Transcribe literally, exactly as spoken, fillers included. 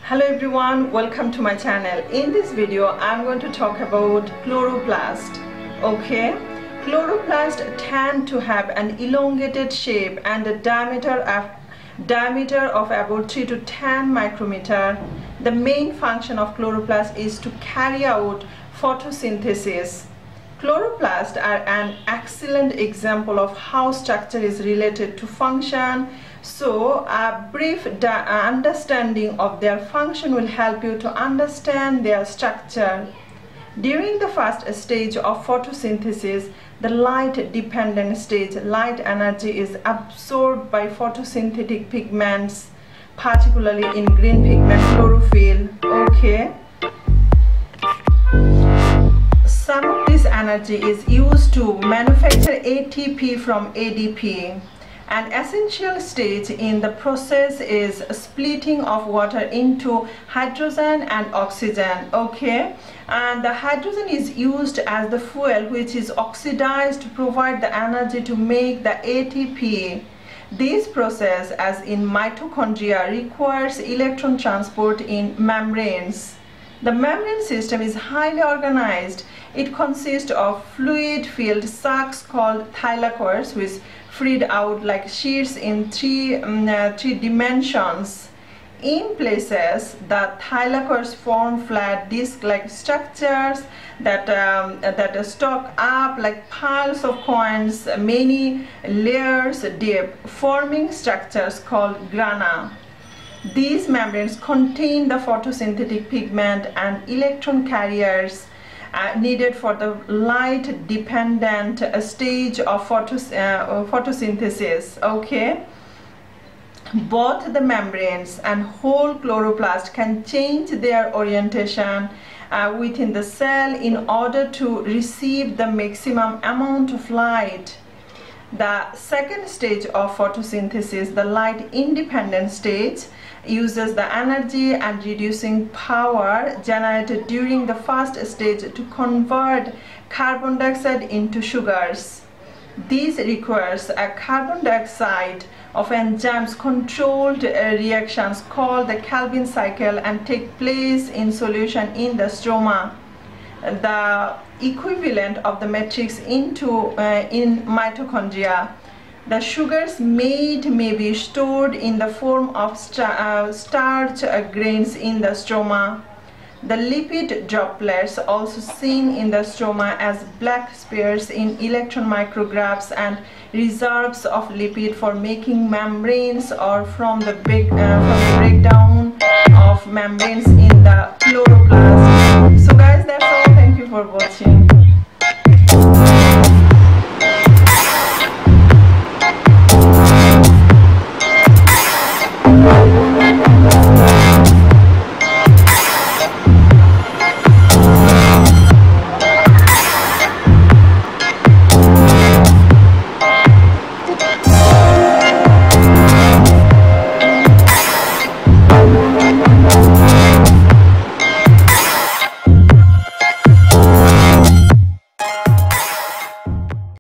Hello everyone, welcome to my channel. In this video I'm going to talk about chloroplast. Okay, chloroplast tend to have an elongated shape and a diameter of diameter of about three to ten micrometer. The main function of chloroplast is to carry out photosynthesis. Chloroplasts are an excellent example of how structure is related to function. So a brief understanding of their function will help you to understand their structure. During the first stage of photosynthesis, the light dependent stage, light energy is absorbed by photosynthetic pigments, particularly in green pigment chlorophyll. Okay. Some of this energy is used to manufacture A T P from A D P. An essential stage in the process is splitting of water into hydrogen and oxygen. Okay, and the hydrogen is used as the fuel, which is oxidized to provide the energy to make the A T P. This process, as in mitochondria, requires electron transport in membranes. The membrane system is highly organized. It consists of fluid-filled sacs called thylakoids, which freed out like sheets in three, um, uh, three dimensions. In places, the thylakoids form flat disc-like structures that, um, that stock up like piles of coins, many layers deep, forming structures called grana. These membranes contain the photosynthetic pigment and electron carriers uh, needed for the light dependent uh, stage of photos uh, photosynthesis. Okay, both the membranes and whole chloroplast can change their orientation uh, within the cell in order to receive the maximum amount of light. The second stage of photosynthesis, the light independent stage, uses the energy and reducing power generated during the first stage to convert carbon dioxide into sugars. This requires a carbon dioxide of enzymes controlled uh, reactions called the Calvin cycle and take place in solution in the stroma. The equivalent of the matrix into uh, in mitochondria. The sugars made may be stored in the form of star uh, starch uh, grains in the stroma. The lipid droplets, also seen in the stroma as black spheres in electron micrographs, and reserves of lipid for making membranes or from the, break, uh, from the breakdown of membranes in